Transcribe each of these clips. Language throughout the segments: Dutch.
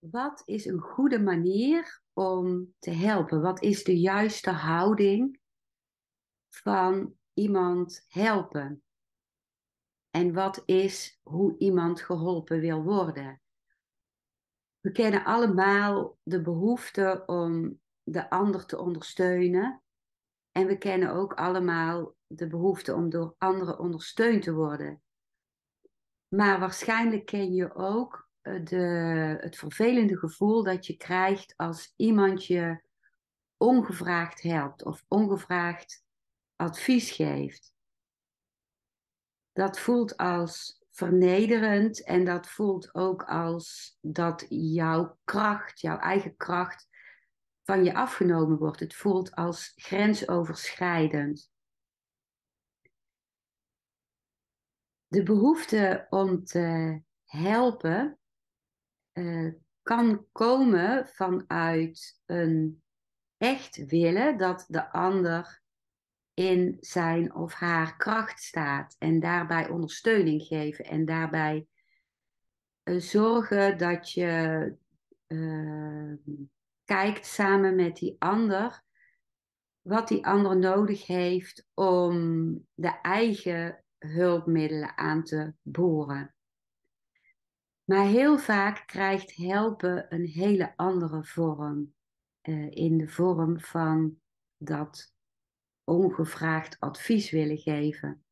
Wat is een goede manier om te helpen? Wat is de juiste houding van iemand helpen? En wat is hoe iemand geholpen wil worden? We kennen allemaal de behoefte om de ander te ondersteunen. En we kennen ook allemaal de behoefte om door anderen ondersteund te worden. Maar waarschijnlijk ken je ook het vervelende gevoel dat je krijgt als iemand je ongevraagd helpt of ongevraagd advies geeft. Dat voelt als vernederend en dat voelt ook als dat jouw kracht, jouw eigen kracht, van je afgenomen wordt. Het voelt als grensoverschrijdend. De behoefte om te helpen eh, kan komen vanuit een echt willen dat de ander in zijn of haar kracht staat en daarbij ondersteuning geven en daarbij zorgen dat je eh, kijkt samen met die ander wat die ander nodig heeft om de eigen hulpmiddelen aan te boren. Maar heel vaak krijgt helpen een hele andere vorm. In de vorm van dat ongevraagd advies willen geven.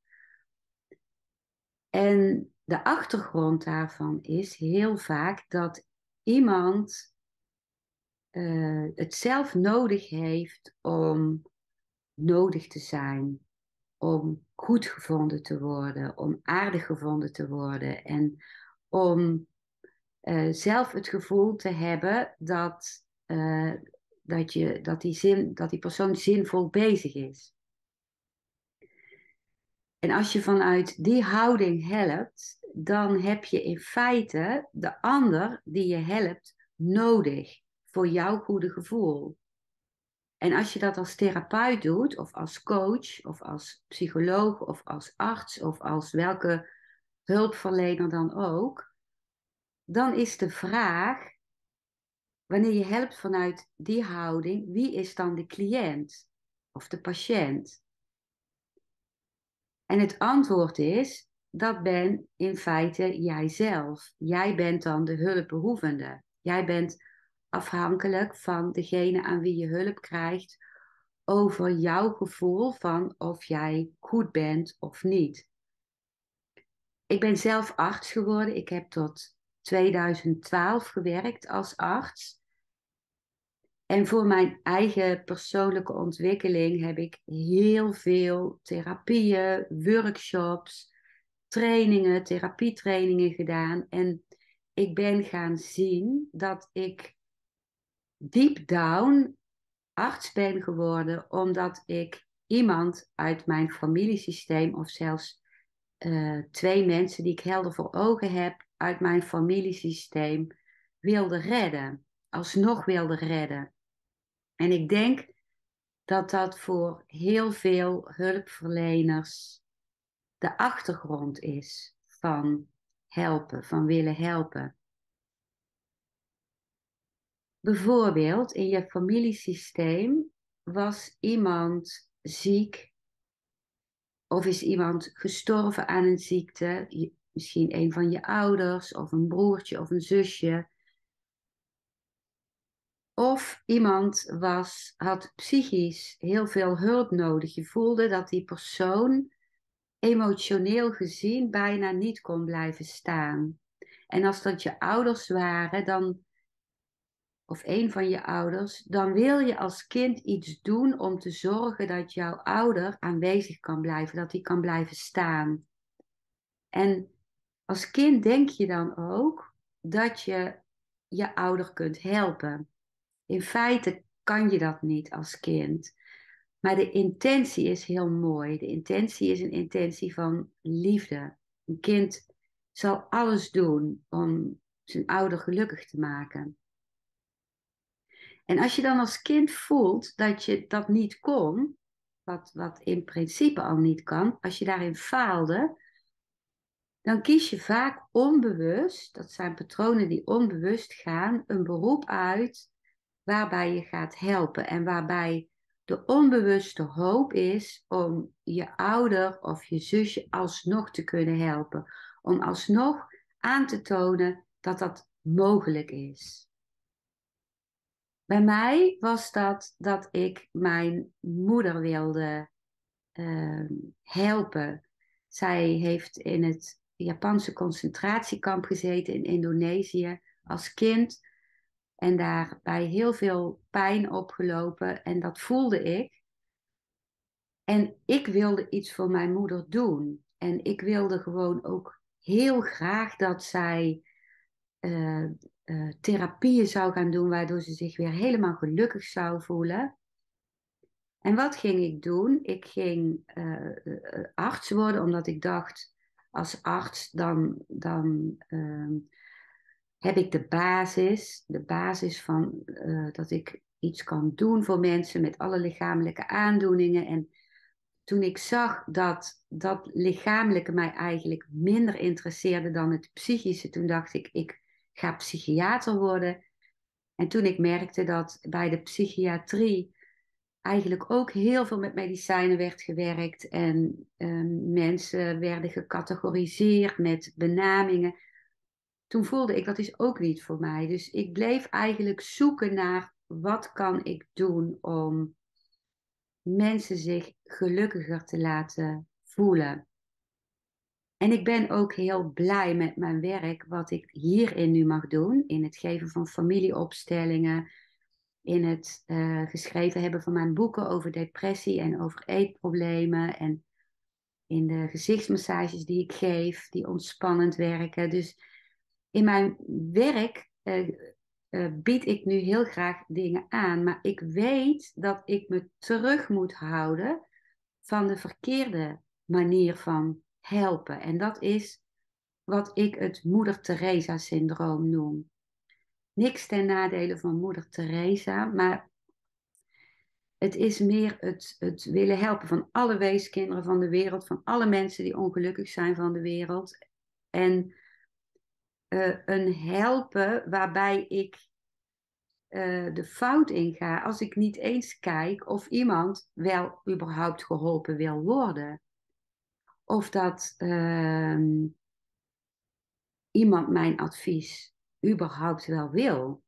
En de achtergrond daarvan is heel vaak dat iemand het zelf nodig heeft om nodig te zijn, om goed gevonden te worden, om aardig gevonden te worden en om zelf het gevoel te hebben dat die persoon zinvol bezig is. En als je vanuit die houding helpt, dan heb je in feite de ander die je helpt nodig voor jouw goede gevoel. En als je dat als therapeut doet, of als coach, of als psycholoog, of als arts, of als welke hulpverlener dan ook, dan is de vraag, wanneer je helpt vanuit die houding, wie is dan de cliënt of de patiënt? En het antwoord is, dat ben in feite jijzelf. Jij bent dan de hulpbehoevende. Jij bent afhankelijk van degene aan wie je hulp krijgt over jouw gevoel van of jij goed bent of niet. Ik ben zelf arts geworden. Ik heb tot 2012 gewerkt als arts. En voor mijn eigen persoonlijke ontwikkeling heb ik heel veel therapieën, workshops, trainingen, therapietrainingen gedaan. En ik ben gaan zien dat ik deep down arts ben geworden, omdat ik iemand uit mijn familiesysteem, of zelfs twee mensen die ik helder voor ogen heb, uit mijn familiesysteem wilde redden, alsnog wilde redden. En ik denk dat dat voor heel veel hulpverleners de achtergrond is van helpen, van willen helpen. Bijvoorbeeld in je familiesysteem was iemand ziek of is iemand gestorven aan een ziekte, misschien een van je ouders of een broertje of een zusje. Of iemand had psychisch heel veel hulp nodig. Je voelde dat die persoon emotioneel gezien bijna niet kon blijven staan. En als dat je ouders waren, of een van je ouders, dan wil je als kind iets doen om te zorgen dat jouw ouder aanwezig kan blijven, dat hij kan blijven staan. En als kind denk je dan ook dat je je ouder kunt helpen. In feite kan je dat niet als kind. Maar de intentie is heel mooi. De intentie is een intentie van liefde. Een kind zal alles doen om zijn ouder gelukkig te maken. En als je dan als kind voelt dat je dat niet kon, wat in principe al niet kan, als je daarin faalde, dan kies je vaak onbewust, dat zijn patronen die onbewust gaan, een beroep uit waarbij je gaat helpen en waarbij de onbewuste hoop is om je ouder of je zusje alsnog te kunnen helpen. Om alsnog aan te tonen dat dat mogelijk is. Bij mij was dat ik mijn moeder wilde eh, helpen. Zij heeft in het Japanse concentratiekamp gezeten in Indonesië als kind. En daarbij heel veel pijn opgelopen. En dat voelde ik. En ik wilde iets voor mijn moeder doen. En ik wilde gewoon ook heel graag dat zij eh, therapieën zou gaan doen, waardoor ze zich weer helemaal gelukkig zou voelen. En wat ging ik doen? Ik ging arts worden, omdat ik dacht, als arts dan heb ik de basis van dat ik iets kan doen voor mensen met alle lichamelijke aandoeningen. En toen ik zag dat dat lichamelijke mij eigenlijk minder interesseerde dan het psychische, toen dacht ik ga psychiater worden. En toen ik merkte dat bij de psychiatrie eigenlijk ook heel veel met medicijnen werd gewerkt en mensen werden gecategoriseerd met benamingen. Toen voelde ik dat is ook niet voor mij. Dus ik bleef eigenlijk zoeken naar wat kan ik doen om mensen zich gelukkiger te laten voelen. En ik ben ook heel blij met mijn werk, wat ik hierin nu mag doen, in het geven van familieopstellingen, in het geschreven hebben van mijn boeken over depressie en over eetproblemen en in de gezichtsmassages die ik geef, die ontspannend werken. Dus in mijn werk bied ik nu heel graag dingen aan, maar ik weet dat ik me terug moet houden van de verkeerde manier van helpen. En dat is wat ik het Moeder Teresa-syndroom noem. Niks ten nadele van Moeder Teresa, maar het is meer het willen helpen van alle weeskinderen van de wereld, van alle mensen die ongelukkig zijn van de wereld. En een helpen waarbij ik de fout inga als ik niet eens kijk of iemand wel überhaupt geholpen wil worden. Of dat iemand mijn advies überhaupt wel wil.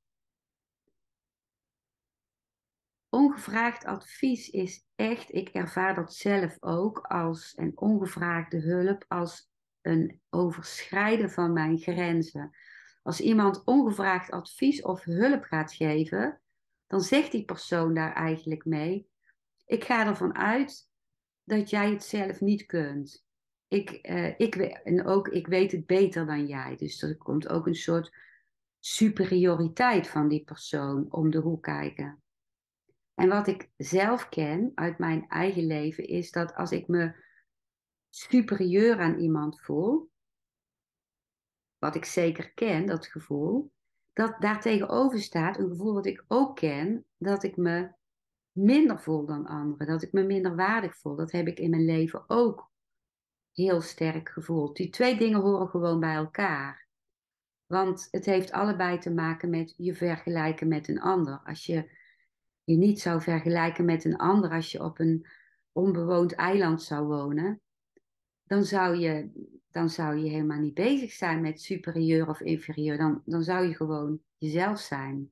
Ongevraagd advies is echt, ik ervaar dat zelf ook als een ongevraagde hulp, als een overschrijden van mijn grenzen. Als iemand ongevraagd advies of hulp gaat geven, dan zegt die persoon daar eigenlijk mee: ik ga ervan uit dat jij het zelf niet kunt. En ook ik weet het beter dan jij. Dus er komt ook een soort superioriteit van die persoon om de hoek kijken. En wat ik zelf ken uit mijn eigen leven is dat als ik me superieur aan iemand voel, wat ik zeker ken, dat gevoel, dat daar tegenover staat een gevoel wat ik ook ken, dat ik me minder voel dan anderen, dat ik me minder waardig voel. Dat heb ik in mijn leven ook heel sterk gevoeld. Die twee dingen horen gewoon bij elkaar. Want het heeft allebei te maken met je vergelijken met een ander. Als je je niet zou vergelijken met een ander als je op een onbewoond eiland zou wonen, dan zou je helemaal niet bezig zijn met superieur of inferieur. Dan zou je gewoon jezelf zijn.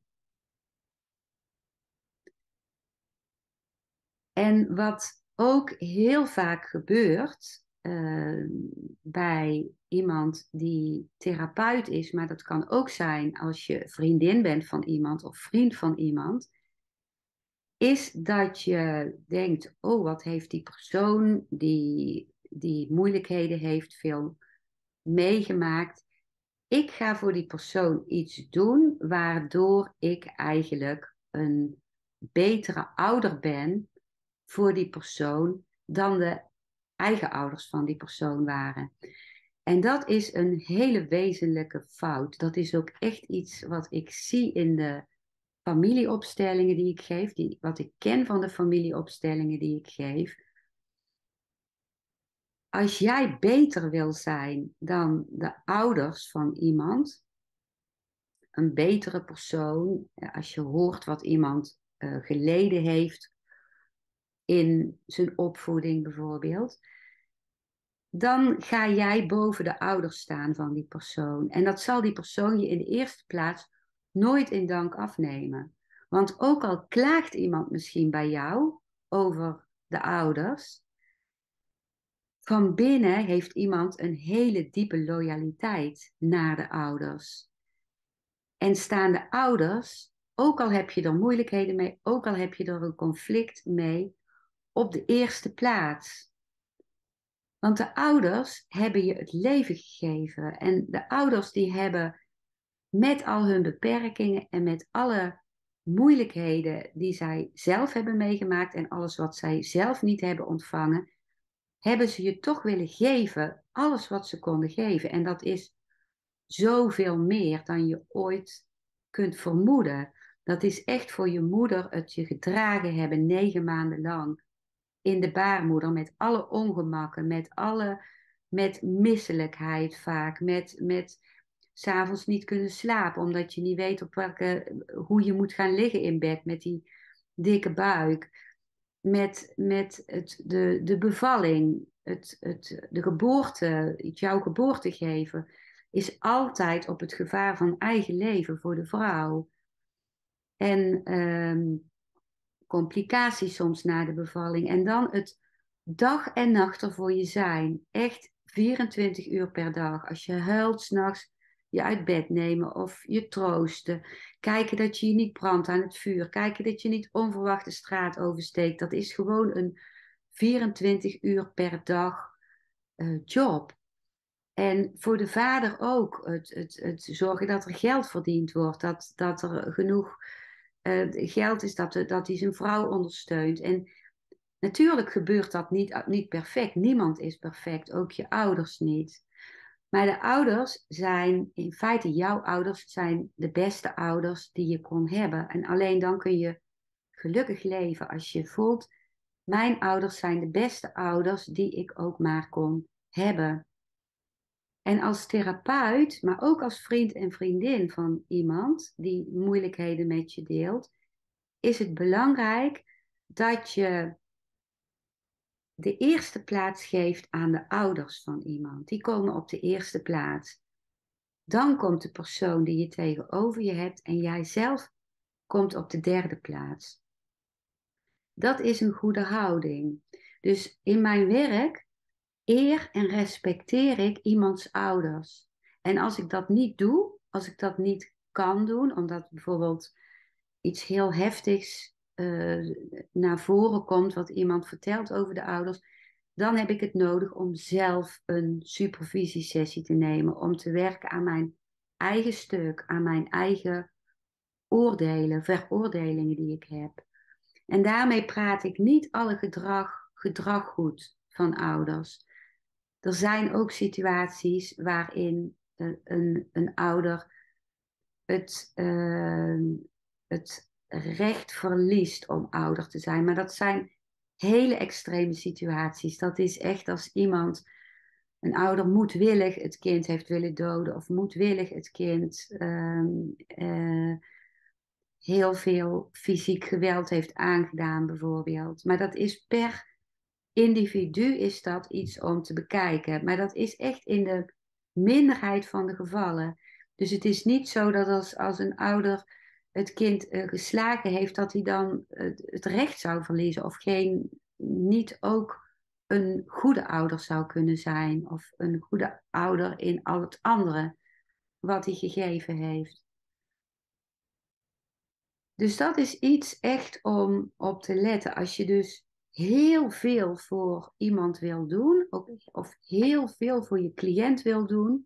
En wat ook heel vaak gebeurt bij iemand die therapeut is, maar dat kan ook zijn als je vriendin bent van iemand of vriend van iemand, is dat je denkt, oh, wat heeft die persoon die moeilijkheden heeft, veel meegemaakt. Ik ga voor die persoon iets doen waardoor ik eigenlijk een betere ouder ben voor die persoon dan de eigen ouders van die persoon waren. En dat is een hele wezenlijke fout. Dat is ook echt iets wat ik zie in de familieopstellingen die ik geef, wat ik ken van de familieopstellingen die ik geef. als jij beter wil zijn dan de ouders van iemand, een betere persoon, als je hoort wat iemand geleden heeft in zijn opvoeding bijvoorbeeld, dan ga jij boven de ouders staan van die persoon. En dat zal die persoon je in de eerste plaats nooit in dank afnemen. Want ook al klaagt iemand misschien bij jou over de ouders, van binnen heeft iemand een hele diepe loyaliteit naar de ouders. En staan de ouders, ook al heb je er moeilijkheden mee, ook al heb je er een conflict mee, op de eerste plaats. Want de ouders hebben je het leven gegeven. En de ouders die hebben met al hun beperkingen en met alle moeilijkheden die zij zelf hebben meegemaakt en alles wat zij zelf niet hebben ontvangen, hebben ze je toch willen geven, alles wat ze konden geven. En dat is zoveel meer dan je ooit kunt vermoeden. Dat is echt voor je moeder het je gedragen hebben 9 maanden lang in de baarmoeder met alle ongemakken, met misselijkheid vaak, met 's avonds niet kunnen slapen omdat je niet weet hoe je moet gaan liggen in bed met die dikke buik, de bevalling, de geboorte, jouw geboorte geven, is altijd op het gevaar van eigen leven voor de vrouw. En complicaties soms na de bevalling. En dan het dag en nacht er voor je zijn. Echt 24 uur per dag. Als je huilt 's nachts, je uit bed nemen of je troosten. Kijken dat je je niet brandt aan het vuur. Kijken dat je niet onverwacht de straat oversteekt. Dat is gewoon een 24 uur per dag job. En voor de vader ook het zorgen dat er geld verdiend wordt, dat er genoeg geld is, dat hij zijn vrouw ondersteunt. En natuurlijk gebeurt dat niet perfect. Niemand is perfect, ook je ouders niet. Maar de ouders zijn, in feite jouw ouders, zijn de beste ouders die je kon hebben. En alleen dan kun je gelukkig leven als je voelt, mijn ouders zijn de beste ouders die ik ook maar kon hebben. En als therapeut, maar ook als vriend en vriendin van iemand die moeilijkheden met je deelt, is het belangrijk dat je de eerste plaats geeft aan de ouders van iemand. Die komen op de eerste plaats. Dan komt de persoon die je tegenover je hebt en jij zelf komt op de derde plaats. Dat is een goede houding. Dus in mijn werk eer en respecteer ik iemands ouders. En als ik dat niet doe, als ik dat niet kan doen, omdat bijvoorbeeld iets heel heftigs naar voren komt, wat iemand vertelt over de ouders, dan heb ik het nodig om zelf een supervisiesessie te nemen, om te werken aan mijn eigen stuk, aan mijn eigen oordelen, veroordelingen die ik heb. En daarmee praat ik niet alle gedrag goed van ouders. Er zijn ook situaties waarin een ouder het recht verliest om ouder te zijn. Maar dat zijn hele extreme situaties. Dat is echt als iemand, een ouder moedwillig het kind heeft willen doden of moedwillig het kind heel veel fysiek geweld heeft aangedaan bijvoorbeeld. Maar dat is per individu is dat iets om te bekijken. Maar dat is echt in de minderheid van de gevallen. Dus het is niet zo dat als een ouder het kind geslagen heeft, dat hij dan het recht zou verliezen of niet ook een goede ouder zou kunnen zijn. Of een goede ouder in al het andere wat hij gegeven heeft. Dus dat is iets echt om op te letten. Als je dus heel veel voor iemand wil doen, of heel veel voor je cliënt wil doen,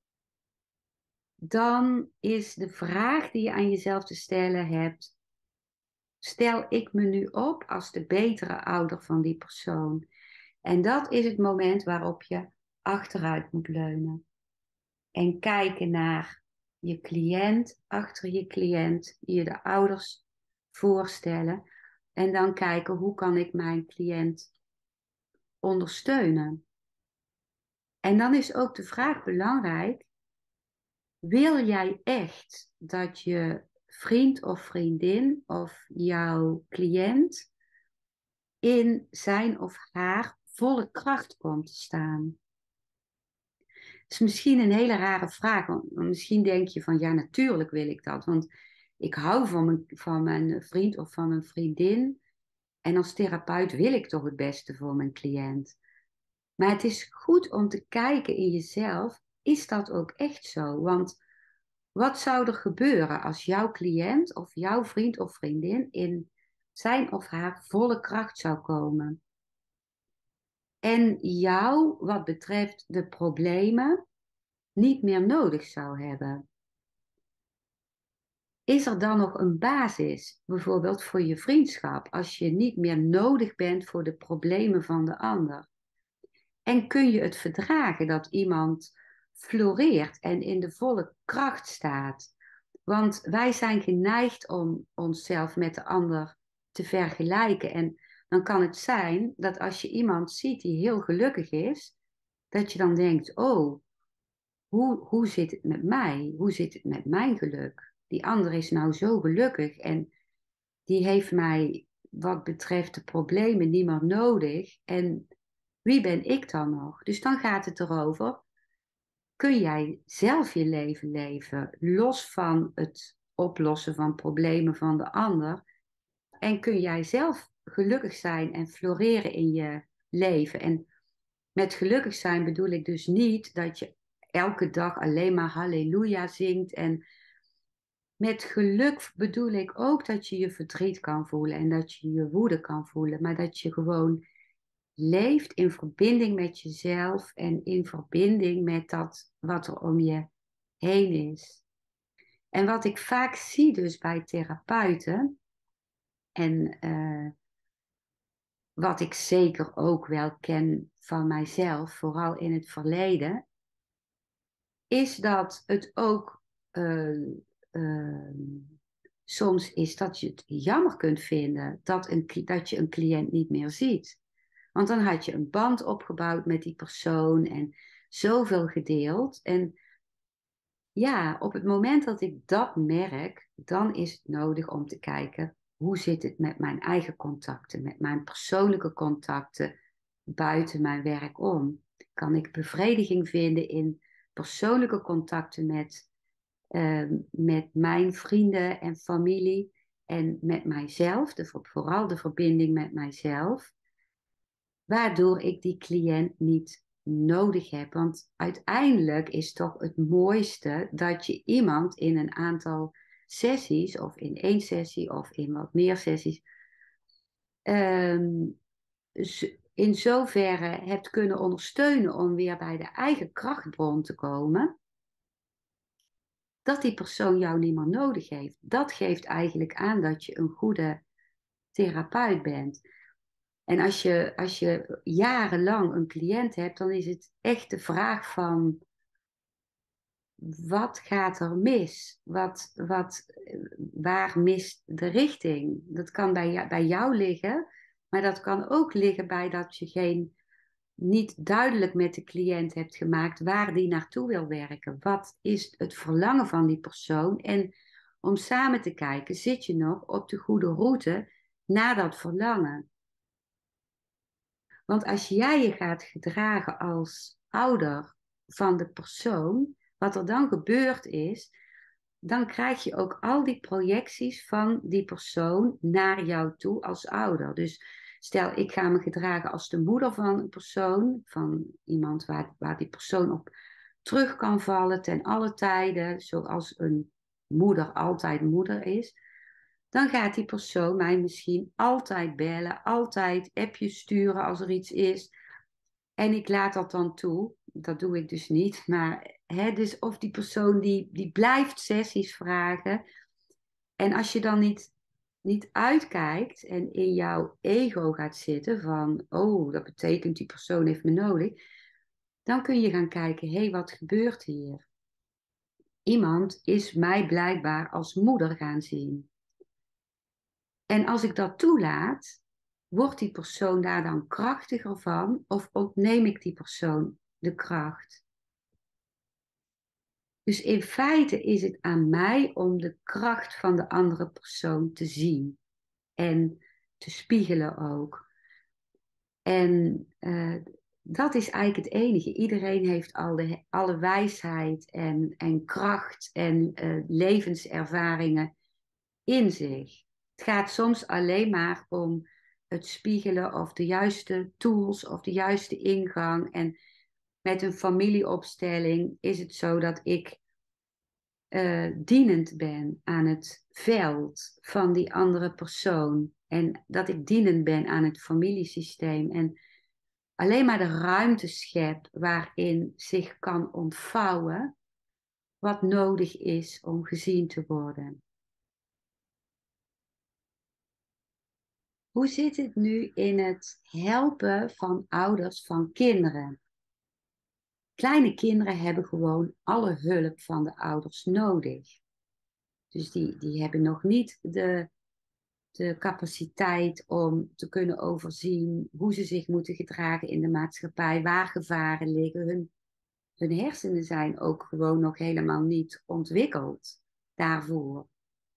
dan is de vraag die je aan jezelf te stellen hebt: stel ik me nu op als de betere ouder van die persoon? En dat is het moment waarop je achteruit moet leunen en kijken naar je cliënt, achter je cliënt, je de ouders voorstellen en dan kijken hoe kan ik mijn cliënt ondersteunen. En dan is ook de vraag belangrijk, wil jij echt dat je vriend of vriendin of jouw cliënt in zijn of haar volle kracht komt te staan? Het is misschien een hele rare vraag, want misschien denk je van ja, natuurlijk wil ik dat, want ik hou van mijn vriend of van mijn vriendin en als therapeut wil ik toch het beste voor mijn cliënt. Maar het is goed om te kijken in jezelf, is dat ook echt zo? Want wat zou er gebeuren als jouw cliënt of jouw vriend of vriendin in zijn of haar volle kracht zou komen? En jou, wat betreft de problemen, niet meer nodig zou hebben. Is er dan nog een basis, bijvoorbeeld voor je vriendschap, als je niet meer nodig bent voor de problemen van de ander? En kun je het verdragen dat iemand floreert en in de volle kracht staat? Want wij zijn geneigd om onszelf met de ander te vergelijken. En dan kan het zijn dat als je iemand ziet die heel gelukkig is, dat je dan denkt, oh, hoe zit het met mij? Hoe zit het met mijn geluk? Die ander is nou zo gelukkig en die heeft mij wat betreft de problemen niet meer nodig. En wie ben ik dan nog? Dus dan gaat het erover, kun jij zelf je leven leven, los van het oplossen van problemen van de ander? En kun jij zelf gelukkig zijn en floreren in je leven? En met gelukkig zijn bedoel ik dus niet dat je elke dag alleen maar halleluja zingt. En met geluk bedoel ik ook dat je je verdriet kan voelen en dat je je woede kan voelen, maar dat je gewoon leeft in verbinding met jezelf en in verbinding met dat wat er om je heen is. En wat ik vaak zie dus bij therapeuten en wat ik zeker ook wel ken van mijzelf, vooral in het verleden, is dat het ook eh, eh, soms is dat je het jammer kunt vinden dat je een cliënt niet meer ziet. Want dan had je een band opgebouwd met die persoon en zoveel gedeeld. En ja, op het moment dat ik dat merk, dan is het nodig om te kijken, hoe zit het met mijn eigen contacten, met mijn persoonlijke contacten buiten mijn werk om? Kan ik bevrediging vinden in persoonlijke contacten met mijn vrienden en familie en met mijzelf, vooral de verbinding met mijzelf, waardoor ik die cliënt niet nodig heb. Want uiteindelijk is toch het mooiste dat je iemand in een aantal sessies, of in één sessie, of in wat meer sessies, ehm, in zoverre hebt kunnen ondersteunen om weer bij de eigen krachtbron te komen, dat die persoon jou niet meer nodig heeft. Dat geeft eigenlijk aan dat je een goede therapeut bent. En als je jarenlang een cliënt hebt, dan is het echt de vraag van wat gaat er mis? Waar mist de richting? Dat kan bij jou liggen, maar dat kan ook liggen bij dat je niet duidelijk met de cliënt hebt gemaakt waar die naartoe wil werken. Wat is het verlangen van die persoon? En om samen te kijken, zit je nog op de goede route naar dat verlangen? Want als jij je gaat gedragen als ouder van de persoon, wat er dan gebeurd is, dan krijg je ook al die projecties van die persoon naar jou toe als ouder. Dus stel, ik ga me gedragen als de moeder van een persoon, van iemand waar die persoon op terug kan vallen ten alle tijden, zoals een moeder altijd moeder is. Dan gaat die persoon mij misschien altijd bellen, altijd appjes sturen als er iets is. En ik laat dat dan toe. Dat doe ik dus niet. Maar dus of die persoon die blijft sessies vragen. En als je dan niet uitkijkt en in jouw ego gaat zitten van, oh, dat betekent die persoon heeft me nodig. Dan kun je gaan kijken, hé, wat gebeurt hier? Iemand is mij blijkbaar als moeder gaan zien. En als ik dat toelaat, wordt die persoon daar dan krachtiger van of ontneem ik die persoon de kracht. Dus in feite is het aan mij om de kracht van de andere persoon te zien en te spiegelen ook. En dat is eigenlijk het enige. Iedereen heeft alle wijsheid en kracht en levenservaringen in zich. Het gaat soms alleen maar om het spiegelen of de juiste tools of de juiste ingang. En met een familieopstelling is het zo dat ik dienend ben aan het veld van die andere persoon. En dat ik dienend ben aan het familiesysteem. En alleen maar de ruimte schep waarin zich kan ontvouwen wat nodig is om gezien te worden. Hoe zit het nu in het helpen van ouders van kinderen? Kleine kinderen hebben gewoon alle hulp van de ouders nodig. Dus die hebben nog niet de capaciteit om te kunnen overzien hoe ze zich moeten gedragen in de maatschappij, waar gevaren liggen. Hun hersenen zijn ook gewoon nog helemaal niet ontwikkeld daarvoor.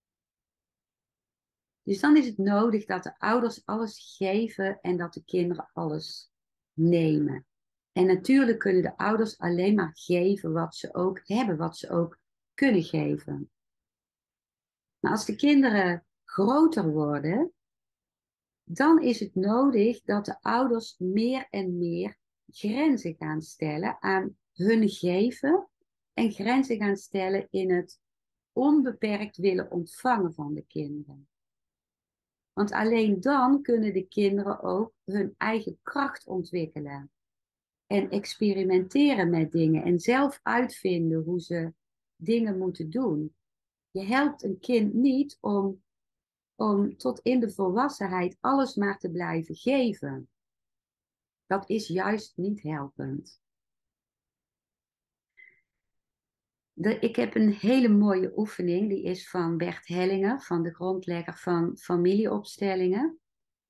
Dus dan is het nodig dat de ouders alles geven en dat de kinderen alles nemen. En natuurlijk kunnen de ouders alleen maar geven wat ze ook hebben, wat ze ook kunnen geven. Maar als de kinderen groter worden, dan is het nodig dat de ouders meer en meer grenzen gaan stellen aan hun geven en grenzen gaan stellen in het onbeperkt willen ontvangen van de kinderen. Want alleen dan kunnen de kinderen ook hun eigen kracht ontwikkelen en experimenteren met dingen en zelf uitvinden hoe ze dingen moeten doen. Je helpt een kind niet om tot in de volwassenheid alles maar te blijven geven. Dat is juist niet helpend. Ik heb een hele mooie oefening, die is van Bert Hellinger, van de grondlegger van familieopstellingen,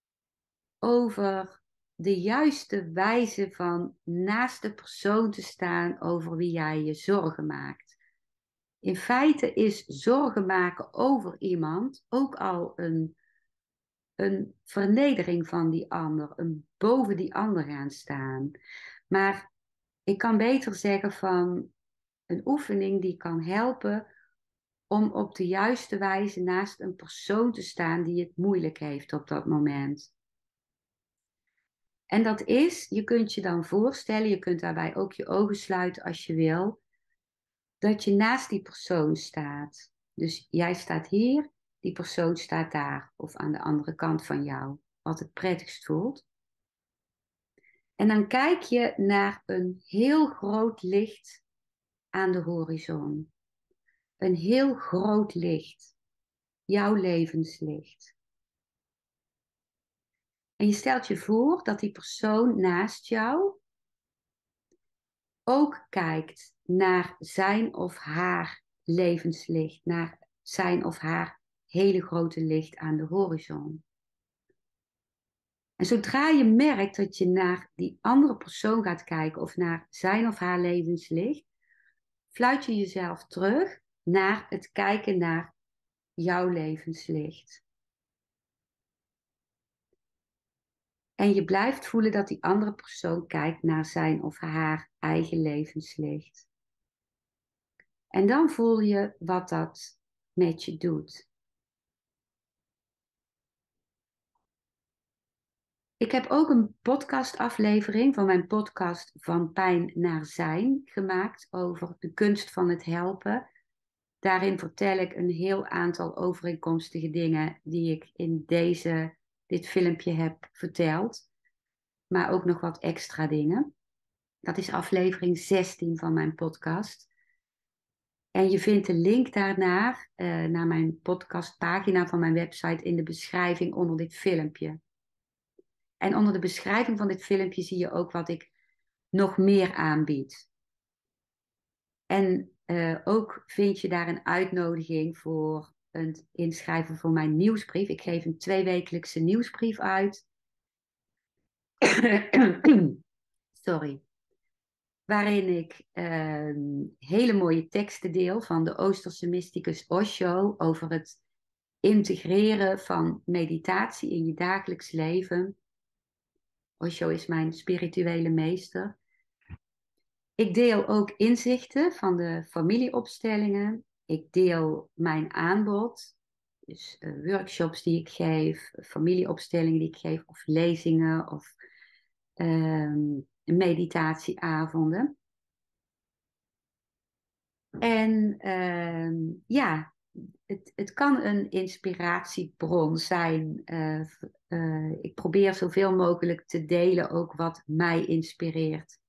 over de juiste wijze van naast de persoon te staan over wie jij je zorgen maakt. In feite is zorgen maken over iemand ook al een vernedering van die ander, een boven die ander gaan staan. Maar ik kan beter zeggen van een oefening die kan helpen om op de juiste wijze naast een persoon te staan die het moeilijk heeft op dat moment. En dat is, je kunt je dan voorstellen, je kunt daarbij ook je ogen sluiten als je wil, dat je naast die persoon staat. Dus jij staat hier, die persoon staat daar of aan de andere kant van jou, wat het prettigst voelt. En dan kijk je naar een heel groot licht aan de horizon. Een heel groot licht, jouw levenslicht. En je stelt je voor dat die persoon naast jou ook kijkt naar zijn of haar levenslicht, naar zijn of haar hele grote licht aan de horizon. En zodra je merkt dat je naar die andere persoon gaat kijken of naar zijn of haar levenslicht, fluit je jezelf terug naar het kijken naar jouw levenslicht. En je blijft voelen dat die andere persoon kijkt naar zijn of haar eigen levenslicht. En dan voel je wat dat met je doet. Ik heb ook een podcastaflevering van mijn podcast Van Pijn naar Zijn gemaakt over de kunst van het helpen. Daarin vertel ik een heel aantal overeenkomstige dingen die ik in dit filmpje heb verteld. Maar ook nog wat extra dingen. Dat is aflevering 16 van mijn podcast. En je vindt de link daarnaar, naar mijn podcastpagina van mijn website, in de beschrijving onder dit filmpje. En onder de beschrijving van dit filmpje zie je ook wat ik nog meer aanbied. En ook vind je daar een uitnodiging voor het inschrijven voor mijn nieuwsbrief. Ik geef een 2-wekelijkse nieuwsbrief uit. Sorry. waarin ik hele mooie teksten deel van de Oosterse mysticus Osho over het integreren van meditatie in je dagelijks leven. Osho is mijn spirituele meester. Ik deel ook inzichten van de familieopstellingen. Ik deel mijn aanbod, dus workshops die ik geef, familieopstellingen die ik geef, of lezingen of meditatieavonden. En ja, het kan een inspiratiebron zijn. Ik probeer zoveel mogelijk te delen ook wat mij inspireert.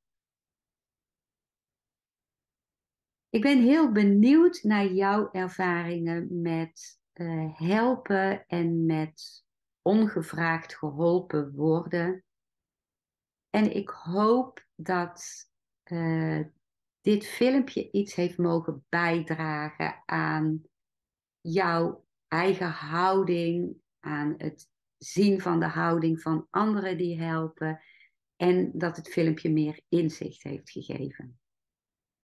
Ik ben heel benieuwd naar jouw ervaringen met helpen en met ongevraagd geholpen worden. En ik hoop dat dit filmpje iets heeft mogen bijdragen aan jouw eigen houding, aan het zien van de houding van anderen die helpen en dat het filmpje meer inzicht heeft gegeven.